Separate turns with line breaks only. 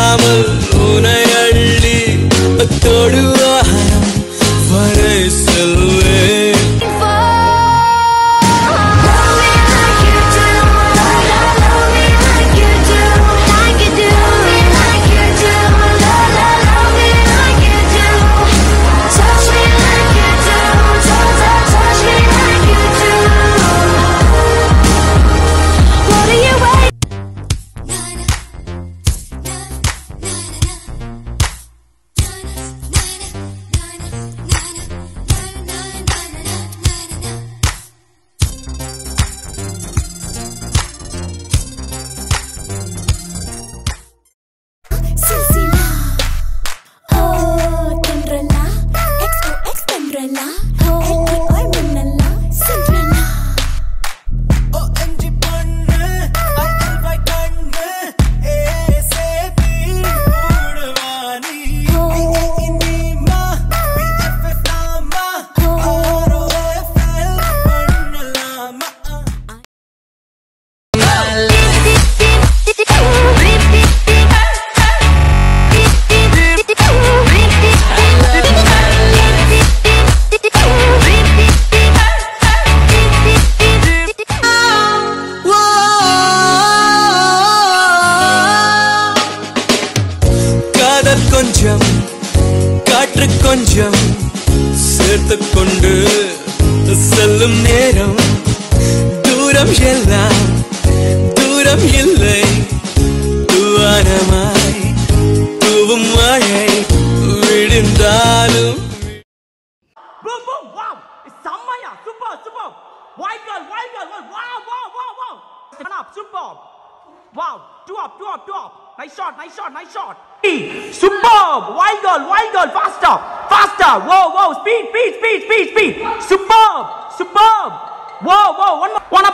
விடாமல் உனை அள்ளி தொடுவாரம் வரை செல்வேன். கொஞ்சம் காற்று கொஞ்சம் சேர்த்து கொண்டு செல்லும் நேரம் தூரம் எல்லாம் தூரம் இல்லை தூவானமாய் தூவும் மழை விழுந்தாலும்.
Boom boom wow it's samaya super super white girl wow wow wow wow turn up superb wow two up nice shot superb wild girl faster wow speed superb wow one more